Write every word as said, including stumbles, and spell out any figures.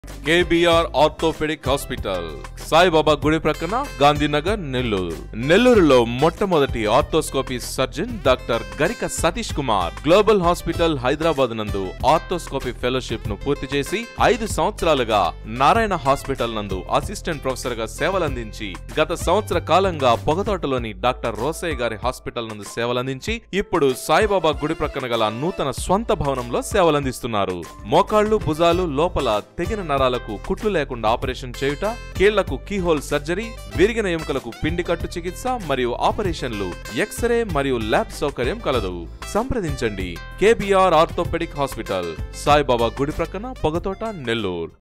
K B R Orthopedic Hospital, Saibaba గుడి ప్రక్కన, గాంధీనగర్, నెల్లూరు. నెల్లూరులో మొట్టమొదటి arthroscopy surgeon doctor Garika Satish Kumar global hospital Hyderabad నందు ఆర్థోస్కోపీ ఫెలోషిప్ ను పూర్తి చేసి ఐదు సంవత్సరాలుగా నారాయణ హాస్పిటల్ నందు అసిస్టెంట్ ప్రొఫెసర్ గా సేవలందించి గత సంవత్సర కాలంగా పొగతోటలోని డాక్టర్ రోసయ్య గారి హాస్పిటల్ నందు సేవలందించి ఇప్పుడు సాయిబాబా గుడి ప్రక్కన గల నూతన స్వంత భవనంలో సేవలందిస్తున్నారు. మోకాళ్లు, భుజాలు లోపల తెగిన నరాలకు కుట్లు లేకుండా ఆపరేషన్ చేయుట, కీళ్లకు కీహోల్ సర్జరీ, విరిగిన ఎముకలకు పిండి కట్టు చికిత్స మరియు ఆపరేషన్లు, ఎక్స్రే మరియు ల్యాబ్ సౌకర్యం కలదు. సంప్రదించండి. K B R orthopaedic hospital, Saibaba గుడి ప్రక్కన, పొగతోట, నెల్లూరు.